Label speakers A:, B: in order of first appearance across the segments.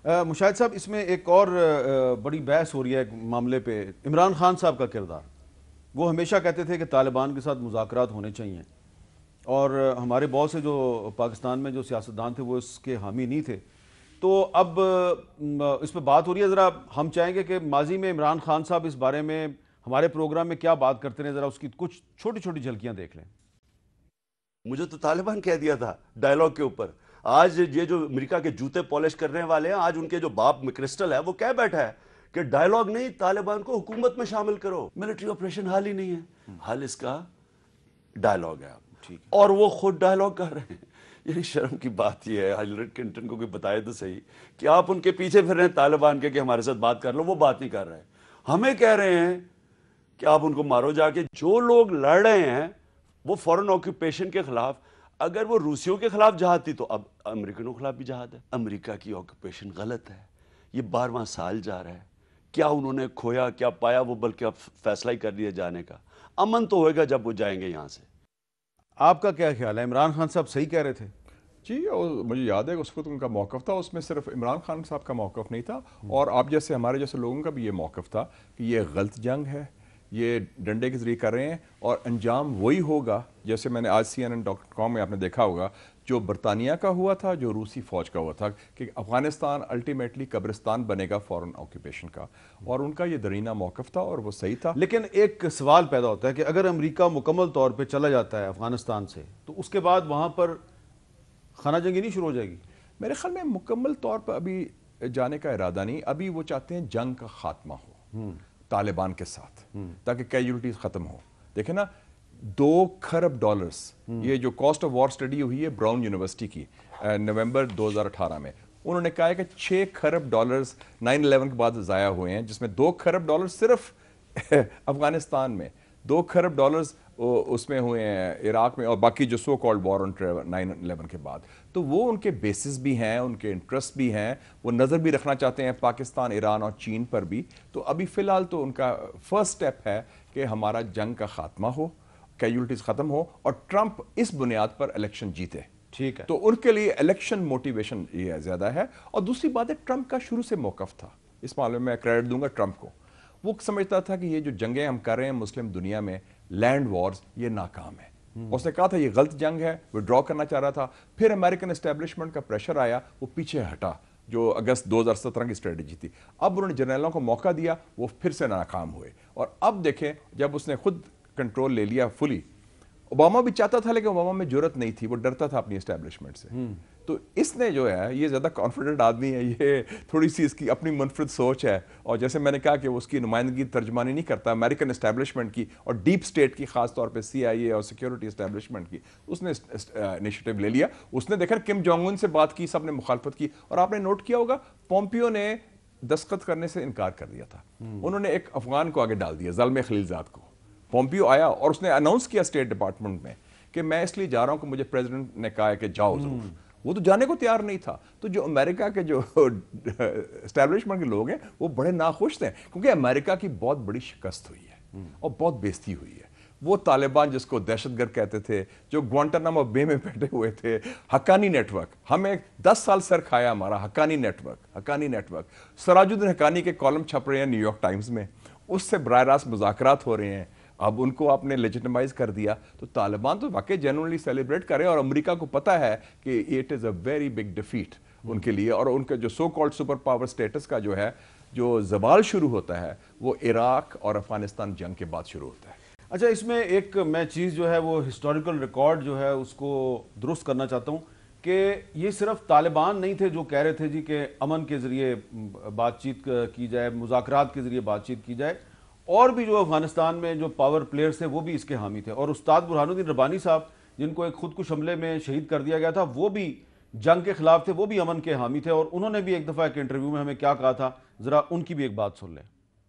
A: مشاہد صاحب، اس میں ایک اور بڑی بحث ہو رہی ہے ایک معاملے پہ، عمران خان صاحب کا کردار. وہ ہمیشہ کہتے تھے کہ طالبان کے ساتھ مذاکرات ہونے چاہیے، اور ہمارے بہت سے جو پاکستان میں جو سیاستدان تھے وہ اس کے حامی نہیں تھے. تو اب اس پہ بات ہو رہی ہے. ذرا ہم چاہیں گے کہ ماضی میں عمران خان صاحب اس بارے میں ہمارے پروگرام میں کیا بات کرتے ہیں، ذرا اس کی کچھ چھوٹی چھوٹی جھلکیاں دیکھ لیں.
B: مجھے تو طالبان کہہ دیا تھا ڈائلاگ کے اوپر. آج یہ جو امریکہ کے جوتے پالش کرنے والے ہیں، آج ان کے جو باپ کرسٹل ہے وہ کہہ بیٹھا ہے کہ ڈائلاگ نہیں، طالبان کو حکومت میں شامل کرو. ملٹری آپریشن حل ہی نہیں ہے، حل اس کا ڈائلاگ ہے. اور وہ خود ڈائلاگ کر رہے ہیں. یعنی شرم کی بات یہ ہے، ہلری کلنٹن کو کوئی بتائے تو صحیح کہ آپ ان کے پیچھے پھر رہے ہیں طالبان کے کہ ہمارے ساتھ بات کر لو. وہ بات نہیں کر رہے، ہمیں کہہ رہے ہیں کہ آپ ان کو مارو جا کے. جو لوگ لڑ رہے ہیں وہ فورن آکوپیشن کے خلاف، اگر وہ روسیوں کے خلاف جہاد تھی تو اب امریکنوں کے خلاف بھی جہاد ہے. امریکہ کی آکوپیشن غلط ہے، یہ 12واں سال جا رہا ہے. کیا انہوں نے کھویا کیا پایا، وہ بلکہ اب فیصلہ ہی کر لیا جانے کا. امن تو ہوئے گا جب وہ جائیں گے یہاں سے.
A: آپ کا کیا خیال ہے؟ عمران خان صاحب صحیح کہہ رہے تھے؟
C: جی، مجھے یاد ہے کہ اس وقت ان کا موقف تھا، اس میں صرف عمران خان صاحب کا موقف نہیں تھا، اور آپ جیسے ہمارے جیسے لوگوں کا بھی یہ موقف تھا کہ یہ غلط جنگ ہے، یہ ڈنڈے کے ذریعے کر رہے ہیں، اور انجام وہی ہوگا جیسے میں نے آج CNN.com میں آپ نے دیکھا ہوگا جو برطانیہ کا ہوا تھا، جو روسی فوج کا ہوا تھا، کہ افغانستان الٹیمیٹلی قبرستان بنے گا فورن آکوپیشن کا. اور ان کا یہ درینہ موقف تھا اور وہ صحیح تھا.
A: لیکن ایک سوال پیدا ہوتا ہے کہ اگر امریکہ مکمل طور پہ چلا جاتا ہے افغانستان سے، تو اس کے بعد وہاں پر خانہ جنگی نہیں شروع ہو جائے گی؟
C: میرے خیال میں مکمل طور پر ابھی جانے کا ارادہ نہیں. ابھی وہ چاہتے ہیں جنگ کا خاتمہ ہو طالبان کے ساتھ، تاکہ کیجولٹیز ختم ہو. دیکھیں نا، 2 کھرب ڈالرز، یہ جو کاسٹ آف وار اسٹڈی ہوئی ہے براؤن یونیورسٹی کی نومبر 2018 میں، انہوں نے کہا ہے کہ 6 کھرب ڈالرز 9/11 کے بعد ضائع ہوئے ہیں، جس میں 2 کھرب ڈالر صرف افغانستان میں، 2 کھرب ڈالرز اس میں ہوئے ہیں عراق میں، اور باقی جو so called war on terror 9/11 کے بعد. تو وہ ان کے بیسز بھی ہیں، ان کے انٹرسٹ بھی ہیں، وہ نظر بھی رکھنا چاہتے ہیں پاکستان، ایران اور چین پر بھی. تو ابھی فی الحال تو ان کا فرسٹ سٹیپ ہے کہ ہمارا جنگ کا خاتمہ ہو، کیجولٹیز ختم ہو، اور ٹرمپ اس بنیاد پر الیکشن جیتے.
A: ٹھیک ہے.
C: تو ان کے لیے الیکشن موٹیویشن یہ زیادہ ہے. اور دوسری بات ہے، ٹرمپ کا شروع سے موقف تھا، اس معاملے میں کریڈٹ دوں گا ٹرمپ کو. وہ سمجھتا تھا کہ یہ جو جنگیں ہم کر رہے ہیں مسلم دنیا میں، لینڈ وارز، یہ ناکام ہے. اس نے کہا تھا یہ غلط جنگ ہے، وڈرا کرنا چاہ رہا تھا. پھر امریکن اسٹیبلشمنٹ کا پریشر آیا، وہ پیچھے ہٹا، جو اگست 2017 کی اسٹریٹجی تھی. اب انہوں نے جنرلوں کو موقع دیا، وہ پھر سے ناکام ہوئے. اور اب دیکھیں جب اس نے خود کنٹرول لے لیا فلی. اوباما بھی چاہتا تھا لیکن اوباما میں جرت نہیں تھی، وہ ڈرتا تھا اپنی اسٹیبلشمنٹ سے. تو اس نے جو ہے، یہ زیادہ کانفیڈنٹ آدمی ہے، یہ تھوڑی سی اس کی اپنی منفرد سوچ ہے. اور جیسے میں نے کہا کہ وہ اس کی نمائندگی ترجمانی نہیں کرتا امریکن اسٹیبلشمنٹ کی اور ڈیپ اسٹیٹ کی، خاص طور پہ CIA اور سیکیورٹی اسٹیبلشمنٹ کی. اس نے انیشیٹو لے لیا. اس نے دیکھا کم جونگ ان سے بات کی، سب نے مخالفت کی. اور آپ نے نوٹ کیا ہوگا پومپیو نے دستخط کرنے سے انکار کر دیا تھا. انہوں نے ایک افغان کو آگے ڈال دیا، زلمے خلیلزاد کو. پومپیو آیا اور اس نے اناؤنس کیا اسٹیٹ ڈپارٹمنٹ میں کہ میں اس لیے جا رہا ہوں کہ مجھے پریزیڈنٹ نے کہا ہے کہ جاؤ ضرور. وہ تو جانے کو تیار نہیں تھا. تو جو امریکہ کے جو اسٹیبلشمنٹ کے لوگ ہیں وہ بڑے ناخوش تھے، کیونکہ امریکہ کی بہت بڑی شکست ہوئی ہے اور بہت بےزتی ہوئی ہے. وہ طالبان جس کو دہشت گرد کہتے تھے، جو گوانٹانامو بے میں بیٹھے ہوئے تھے، حقانی نیٹ ورک، ہمیں 10 سال سر کھایا ہمارا حقانی نیٹ ورک. سراج الدین حقانی کے کالم چھپ رہے ہیں نیو یارک ٹائمز میں، اس سے براہ راست مذاکرات ہو رہے ہیں. اب ان کو آپ نے لیجیٹمائز کر دیا. تو طالبان تو واقعی جینوئنلی سیلیبریٹ کرے، اور امریکہ کو پتہ ہے کہ it is a very big defeat ان کے لیے. اور ان کا جو so called super power states کا جو ہے، جو زوال شروع ہوتا ہے، وہ عراق اور افغانستان جنگ کے بعد شروع ہوتا ہے.
A: اچھا، اس میں ایک میں چیز جو ہے وہ ہسٹوریکل ریکارڈ جو ہے اس کو درست کرنا چاہتا ہوں کہ یہ صرف طالبان نہیں تھے جو کہہ رہے تھے جی کہ امن کے ذریعے بات چیت کی جائے، مذاکرات کے ذریعے بات چیت کی جائے. اور بھی جو افغانستان میں جو پاور پلیئرز تھے وہ بھی اس کے حامی تھے. اور استاد برہان الدین ربانی صاحب، جن کو ایک خودکش حملے میں شہید کر دیا گیا تھا، وہ بھی جنگ کے خلاف تھے، وہ بھی امن کے حامی تھے. اور انہوں نے بھی ایک دفعہ ایک انٹرویو میں ہمیں کیا کہا تھا، ذرا ان کی بھی ایک بات سن لیں.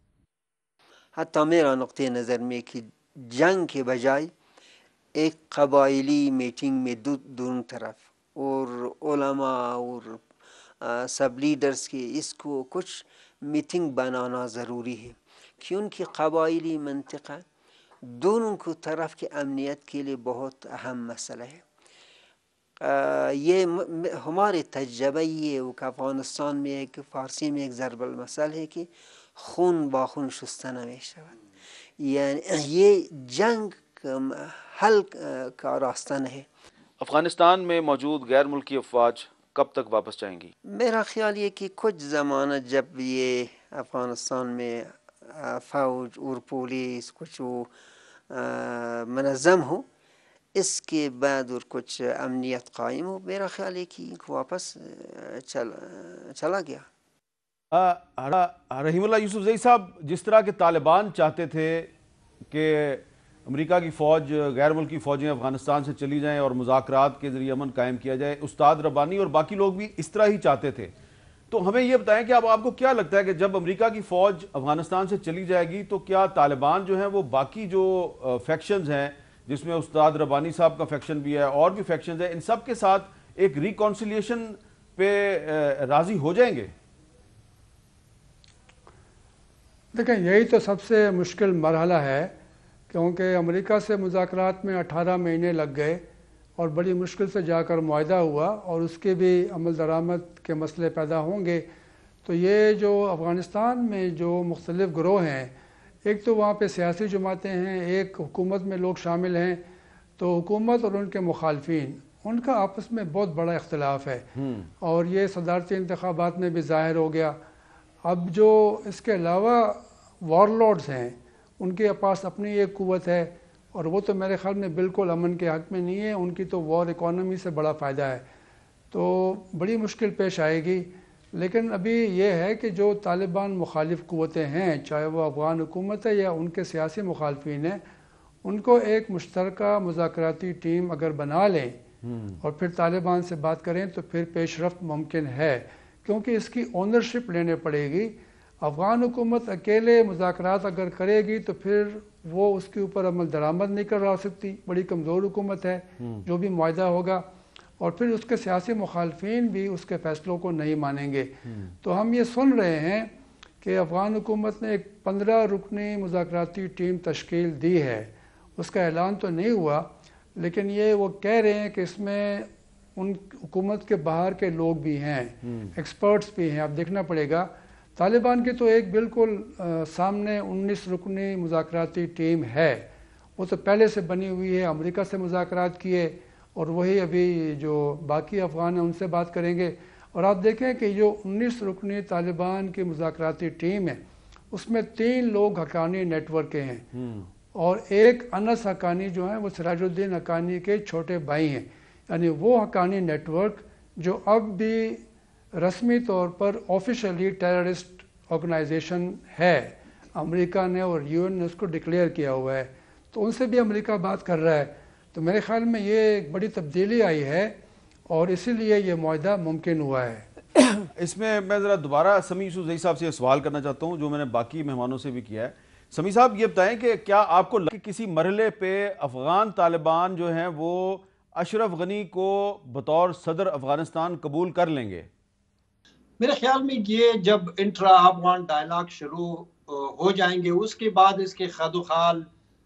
D: حتیٰ میرا نقطۂ نظر میں کہ جنگ کے بجائے ایک قبائلی میٹنگ میں دونوں طرف اور علماء اور سب لیڈرز کے اس کو کچھ میٹنگ بنانا ضروری ہے، کیونکہ قبائلی منطقہ دونوں کو طرف کی امنیت کے لیے بہت اہم مسئلہ ہے. یہ ہمارے تجربہ یہ ہے کہ افغانستان میں ایک فارسی میں ایک ضرب المثل ہے کہ خون باخون شستن ہمیشہ، یعنی یہ جنگ حل کا راستہ نہیں۔
A: افغانستان میں موجود غیر ملکی افواج کب تک واپس جائیں گی؟
D: میرا خیال یہ کہ کچھ زمانہ جب یہ افغانستان میں فوج اور پولیس کچھ منظم ہو، اس کے بعد اور کچھ امنیت قائم ہو، میرا خیال ہے کہ واپس چلا گیا۔
A: رحیم اللہ یوسفزئی صاحب، جس طرح کے طالبان چاہتے تھے کہ امریکہ کی فوج، غیر ملکی فوجیں افغانستان سے چلی جائیں اور مذاکرات کے ذریعے امن قائم کیا جائے، استاد ربانی اور باقی لوگ بھی اس طرح ہی چاہتے تھے، تو ہمیں یہ بتائیں کہ اب آپ کو کیا لگتا ہے کہ جب امریکہ کی فوج افغانستان سے چلی جائے گی تو کیا طالبان جو ہیں وہ باقی جو فیکشنز ہیں، جس میں استاد ربانی صاحب کا فیکشن بھی ہے اور بھی فیکشنز ہیں، ان سب کے ساتھ ایک ریکانسیلیشن پہ راضی ہو جائیں گے؟
E: دیکھیں، یہی تو سب سے مشکل مرحلہ ہے، کیونکہ امریکہ سے مذاکرات میں 18 مہینے لگ گئے اور بڑی مشکل سے جا کر معاہدہ ہوا، اور اس کے بھی عمل درآمد کے مسئلے پیدا ہوں گے۔ تو یہ جو افغانستان میں جو مختلف گروہ ہیں، ایک تو وہاں پہ سیاسی جماعتیں ہیں، ایک حکومت میں لوگ شامل ہیں، تو حکومت اور ان کے مخالفین، ان کا آپس میں بہت بڑا اختلاف ہے، اور یہ صدارتی انتخابات میں بھی ظاہر ہو گیا۔ اب جو اس کے علاوہ وار لارڈز ہیں، ان کے پاس اپنی ایک قوت ہے، اور وہ تو میرے خیال میں بالکل امن کے حق میں نہیں ہے، ان کی تو وار اکانومی سے بڑا فائدہ ہے، تو بڑی مشکل پیش آئے گی۔ لیکن ابھی یہ ہے کہ جو طالبان مخالف قوتیں ہیں، چاہے وہ افغان حکومت ہے یا ان کے سیاسی مخالفین ہیں، ان کو ایک مشترکہ مذاکراتی ٹیم اگر بنا لیں اور پھر طالبان سے بات کریں تو پھر پیش رفت ممکن ہے، کیونکہ اس کی اونرشپ لینے پڑے گی۔ افغان حکومت اکیلے مذاکرات اگر کرے گی تو پھر وہ اس کے اوپر عمل درآمد نہیں کروا سکتی، بڑی کمزور حکومت ہے، جو بھی معاہدہ ہوگا، اور پھر اس کے سیاسی مخالفین بھی اس کے فیصلوں کو نہیں مانیں گے۔ تو ہم یہ سن رہے ہیں کہ افغان حکومت نے ایک 15 رکنی مذاکراتی ٹیم تشکیل دی ہے، اس کا اعلان تو نہیں ہوا، لیکن یہ وہ کہہ رہے ہیں کہ اس میں ان حکومت کے باہر کے لوگ بھی ہیں، ایکسپرٹس بھی ہیں، اب دیکھنا پڑے گا۔ طالبان کی تو ایک بالکل سامنے 19 رکنی مذاکراتی ٹیم ہے، وہ تو پہلے سے بنی ہوئی ہے، امریکہ سے مذاکرات کیے، اور وہی ابھی جو باقی افغان ہیں ان سے بات کریں گے۔ اور آپ دیکھیں کہ جو 19 رکنی طالبان کی مذاکراتی ٹیم ہے، اس میں 3 لوگ حقانی نیٹ ورک کے ہیں، اور ایک انس حقانی جو ہیں وہ سراج الدین حقانی کے چھوٹے بھائی ہیں، یعنی وہ حقانی نیٹ ورک جو اب بھی رسمی طور پر آفیشلی ٹیررسٹ آرگنائزیشن ہے، امریکہ نے اور یو این نے اس کو ڈکلیئر کیا ہوا ہے، تو ان سے بھی امریکہ بات کر رہا ہے۔ تو میرے خیال میں یہ ایک بڑی تبدیلی آئی ہے، اور اسی لیے یہ معاہدہ ممکن ہوا ہے۔
A: اس میں ذرا دوبارہ سمیع یوسفزئی صاحب سے سوال کرنا چاہتا ہوں جو میں نے باقی مہمانوں سے بھی کیا ہے۔ سمیع صاحب، یہ بتائیں کہ کیا آپ کو لگتا ہے کہ کسی مرحلے پہ افغان طالبان جو ہیں وہ اشرف غنی کو بطور صدر افغانستان قبول کر لیں گے؟
F: میرے خیال میں یہ جب انٹرا افغان ڈائلاگ شروع ہو جائیں گے، اس کے بعد اس کے خد و خال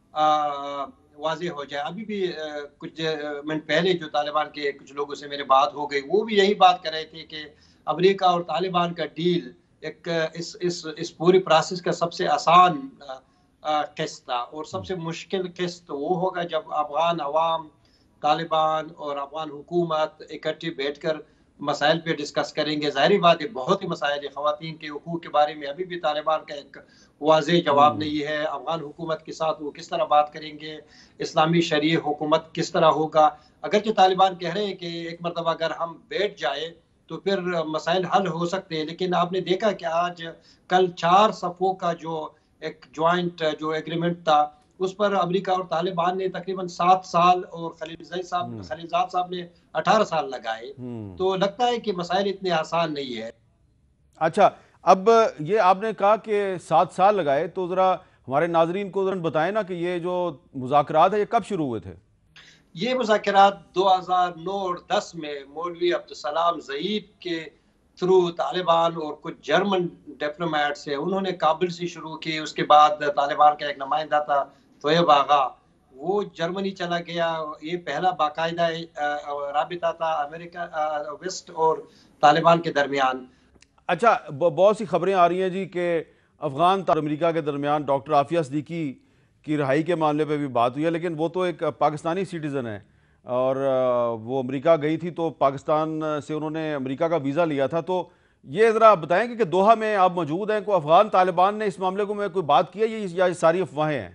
F: واضح ہو جائے۔ ابھی بھی کچھ منٹ پہلے جو طالبان کے کچھ لوگوں سے میرے بات ہو گئی، وہ بھی یہی بات کر رہے تھے کہ امریکہ اور طالبان کا ڈیل ایک اس پوری پروسیس کا سب سے آسان قسط تھا، اور سب سے مشکل قسط وہ ہوگا جب افغان عوام، طالبان اور افغان حکومت اکٹھے بیٹھ کر مسائل پہ ڈسکس کریں گے۔ ظاہری بات ہے بہت ہی مسائل ہے، خواتین کے حقوق کے بارے میں ابھی بھی طالبان کا ایک واضح جواب نہیں ہے، افغان حکومت کے ساتھ وہ کس طرح بات کریں گے، اسلامی شرعی حکومت کس طرح ہوگا۔ اگرچہ طالبان کہہ رہے ہیں کہ ایک مرتبہ اگر ہم بیٹھ جائے تو پھر مسائل حل ہو سکتے ہیں، لیکن آپ نے دیکھا کہ آج کل 4 صفوں کا جو ایک جوائنٹ جو ایگریمنٹ تھا، اس پر امریکہ اور طالبان نے تقریباً 7 سال اور خلیلزاد صاحب نے 18 سال لگائے، تو لگتا ہے کہ مسائل اتنے آسان نہیں ہے۔
A: اچھا، اب یہ آپ نے کہا کہ 7 سال لگائے، تو ذرا ہمارے ناظرین کو ذرا بتائیں نا کہ یہ جو مذاکرات ہیں یہ کب شروع ہوئے تھے؟
F: یہ مذاکرات 2009 اور 10 میں مولوی عبدالسلام ضعیف کے تھرو طالبان اور کچھ جرمن ڈپلومیٹس ہیں، انہوں نے کابل سے شروع کی۔ اس کے بعد طالبان کا ایک نمائندہ تھا طیب آغا، وہ جرمنی چلا گیا. یہ پہلا باقاعدہ رابطہ تھا امریکہ ویسٹ اور طالبان کے درمیان.
A: اچھا بہت سی خبریں آ رہی ہیں جی کہ افغان اور امریکہ کے درمیان ڈاکٹر عافیہ صدیقی کی رہائی کے معاملے پہ بھی بات ہوئی ہے، لیکن وہ تو ایک پاکستانی سٹیزن ہے اور وہ امریکہ گئی تھی تو پاکستان سے انہوں نے امریکہ کا ویزا لیا تھا. تو یہ ذرا بتائیں کہ دوحہ میں آپ موجود ہیں، کوئی افغان طالبان نے اس معاملے کو میں کوئی بات کی ہے یا یہ ساری افواہیں ہیں؟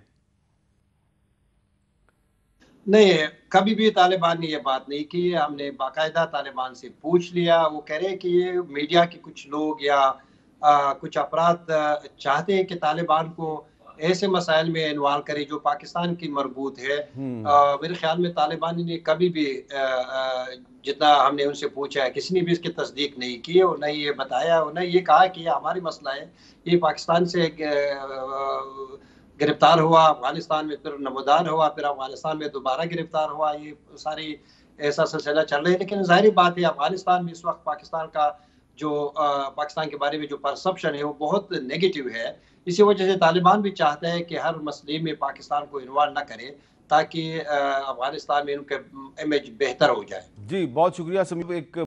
F: نہیں، کبھی بھی طالبان نے یہ بات نہیں کی. ہم نے باقاعدہ طالبان سے پوچھ لیا، وہ کہہ رہے کہ یہ میڈیا کے کچھ لوگ یا کچھ افراد چاہتے ہیں کہ طالبان کو ایسے مسائل میں انوالو کرے جو پاکستان کی مربوط ہے. میرے خیال میں طالبان نے کبھی بھی جتنا ہم نے ان سے پوچھا ہے کسی نے بھی اس کی تصدیق نہیں کی اور نہ یہ بتایا اور نہ یہ کہا کہ یہ ہماری مسئلہ ہے. یہ پاکستان سے گرفتار ہوا، افغانستان میں پھر نمودار ہوا، پھر افغانستان میں دوبارہ گرفتار ہوا. یہ ساری ایسا سلسلہ چل رہا ہے. لیکن ظاہری بات ہے افغانستان میں اس وقت پاکستان کا جو پاکستان کے بارے میں جو پرسپشن ہے وہ بہت نیگیٹو ہے. اسی وجہ سے طالبان بھی چاہتا ہے کہ ہر مسئلے میں پاکستان کو انوالو نہ کرے تاکہ افغانستان میں ان کا امیج بہتر ہو جائے.
A: جی بہت شکریہ سمیع. ایک